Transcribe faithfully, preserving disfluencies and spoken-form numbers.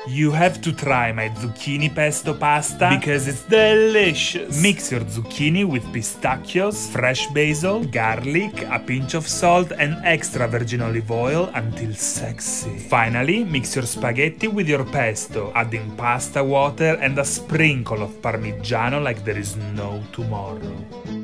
You have to try my zucchini pesto pasta because it's delicious! Mix your zucchini with pistachios, fresh basil, garlic, a pinch of salt and extra virgin olive oil until sexy. Finally, mix your spaghetti with your pesto, adding pasta water and a sprinkle of parmigiano like there is no tomorrow.